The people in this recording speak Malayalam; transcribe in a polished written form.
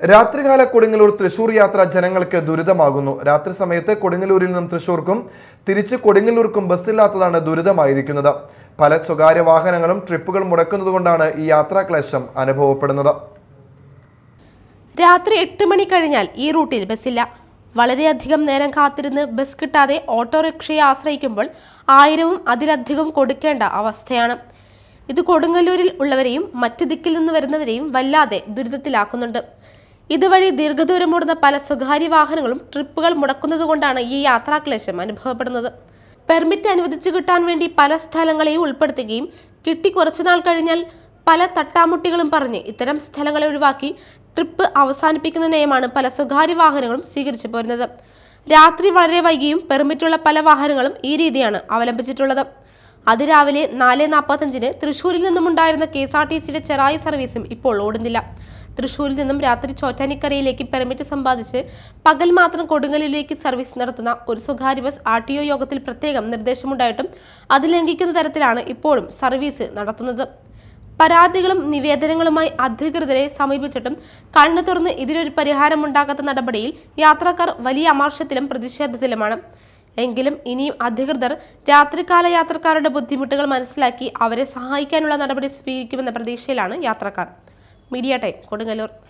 രാത്രികാല കൊടുങ്ങല്ലൂർ തൃശൂർ യാത്ര ജനങ്ങൾക്ക് ദുരിതമാകുന്നു. രാത്രി സമയത്ത് കൊടുങ്ങല്ലൂരിൽ നിന്നും തൃശൂർക്കും തിരിച്ച് കൊടുങ്ങല്ലൂർക്കും ബസ്സില്ലാത്തതാണ് ദുരിതമായിരിക്കുന്നത്. പല സ്വകാര്യ വാഹനങ്ങളും ട്രിപ്പുകൾ മുടക്കുന്നതുകൊണ്ടാണ് ഈ യാത്രാക്ലേശം അനുഭവപ്പെടുന്നത്. രാത്രി 8 മണി കഴിഞ്ഞാൽ ഈ റൂട്ടിൽ ബസ്സില്ല. വളരെയധികം നേരം കാത്തിരുന്ന് ബസ് കിട്ടാതെ ഓട്ടോറിക്ഷയെ ആശ്രയിക്കുമ്പോൾ 1000-ഉം അതിലധികം കൊടുക്കേണ്ട അവസ്ഥയാണ്. ഇത് കൊടുങ്ങല്ലൂരിൽ ഉള്ളവരെയും മറ്റു ദിക്കിൽ നിന്ന് വരുന്നവരെയും വല്ലാതെ ദുരിതത്തിലാക്കുന്നുണ്ട്. ഇതുവഴി ദീർഘദൂരമോടുന്ന പല സ്വകാര്യ വാഹനങ്ങളും ട്രിപ്പുകൾ മുടക്കുന്നതുകൊണ്ടാണ് ഈ യാത്രാക്ലേശം അനുഭവപ്പെടുന്നത്. പെർമിറ്റ് അനുവദിച്ചു കിട്ടാൻ വേണ്ടി പല സ്ഥലങ്ങളെയും ഉൾപ്പെടുത്തുകയും കിട്ടി കുറച്ചുനാൾ കഴിഞ്ഞാൽ പല തട്ടാമുട്ടികളും പറഞ്ഞ് ഇത്തരം സ്ഥലങ്ങളെ ഒഴിവാക്കി ട്രിപ്പ് അവസാനിപ്പിക്കുന്ന നയമാണ് പല സ്വകാര്യ വാഹനങ്ങളും സ്വീകരിച്ചു പോരുന്നത്. രാത്രി വളരെ വൈകിയും പെർമിറ്റുള്ള പല വാഹനങ്ങളും ഈ രീതിയാണ് അവലംബിച്ചിട്ടുള്ളത്. അതിരാവിലെ 4:45-ന് തൃശൂരിൽ നിന്നുമുണ്ടായിരുന്ന KSRTCയുടെ ചെറായി സർവീസും ഇപ്പോൾ ഓടുന്നില്ല. തൃശൂരിൽ നിന്നും രാത്രി ചോറ്റാനിക്കരയിലേക്ക് പെർമിറ്റ് സമ്പാദിച്ച് പകൽ മാത്രം കൊടുങ്ങല്ലൂരിലേക്ക് സർവീസ് നടത്തുന്ന ഒരു സ്വകാര്യ ബസ് RTO യോഗത്തിൽ പ്രത്യേകം നിർദ്ദേശമുണ്ടായിട്ടും അത് ലംഘിക്കുന്ന തരത്തിലാണ് ഇപ്പോഴും സർവീസ് നടത്തുന്നത്. പരാതികളും നിവേദനങ്ങളുമായി അധികൃതരെ സമീപിച്ചിട്ടും കണ്ണു തുറന്ന് ഇതിനൊരു പരിഹാരമുണ്ടാകാത്ത നടപടിയിൽ യാത്രക്കാർ വലിയ അമർഷത്തിലും പ്രതിഷേധത്തിലുമാണ്. എങ്കിലും ഇനിയും അധികൃതർ രാത്രികാല യാത്രക്കാരുടെ ബുദ്ധിമുട്ടുകൾ മനസ്സിലാക്കി അവരെ സഹായിക്കാനുള്ള നടപടി സ്വീകരിക്കുമെന്ന പ്രതീക്ഷയിലാണ് യാത്രക്കാർ. Media time, Kodungallur.